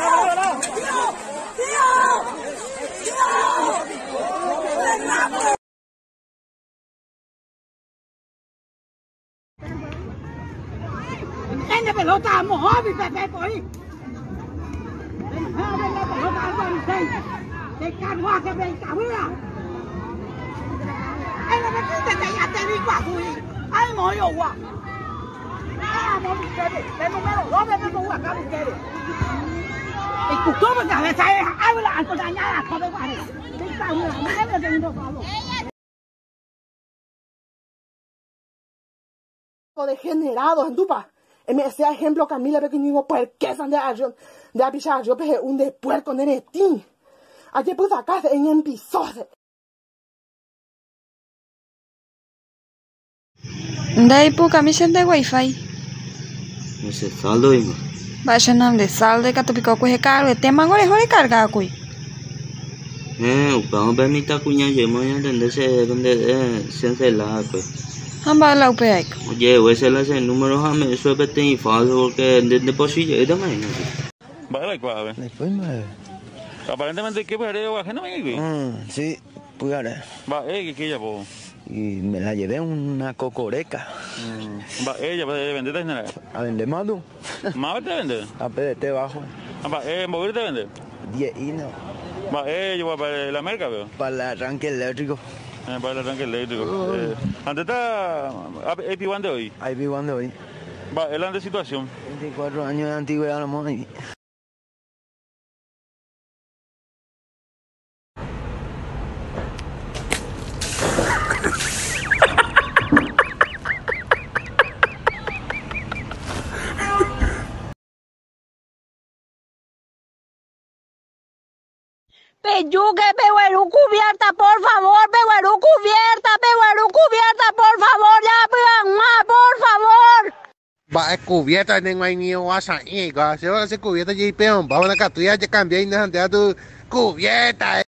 Prende pelota, móvil, Pepe, por ahí. Ven la pelota al Donicey. De carruaje, ven, cabría. Ay, no me quites que ya te digo a tu hijo. Ay, no, yo, guau. Ah, no, ustedes. El número 2 de nuevo acá, ustedes. Y tú, ¿cómo te ves? Habla, algo dañada, todo igual. Ven, cabría, no me des un favor. Degenerados en Dupa. Ese ejemplo Camila pequeño puerquesa de avión de avisar yo pegué un de puerco neretín. Ayer pues acá en episode. Đây pu kamishen de wifi. Ese saldo y Vaya nam de saldo que tu pico que caro de tema gore hore carga kui. vamos a ver mi tacuña llemo ya entenderse donde se la pues. Hamba la upe. Oye, voy a hacer el número jamás, eso es bastante infalso porque de posible es también. Vale, clave. Después me... Aparentemente, ¿qué pues de ajeno me aquí? Sí, pues ahora. Va, ¿qué ya po? Y me la llevé a una cocoreca. Va, ella puede vender en general. A vender más, ¿no? ¿Más te vende? A PDT bajo. Va, ¿mover te vende? 10 y no. Va, yo voy para la merca, veo. Para el arranque eléctrico. Para el arranque eléctrico. Antes está AP1 de hoy. IP1 de hoy. Va, el de situación. 24 años de antigüedad, la moda. Peyuque, Peguerú cubierta, por favor, Peguerú cubierta, por favor, ya, por favor. Va, es cubierta, tengo ahí ni vas a ir, se va a hacer cubierta y peón, vamos a la catuya, ya cambié y no tu cubierta.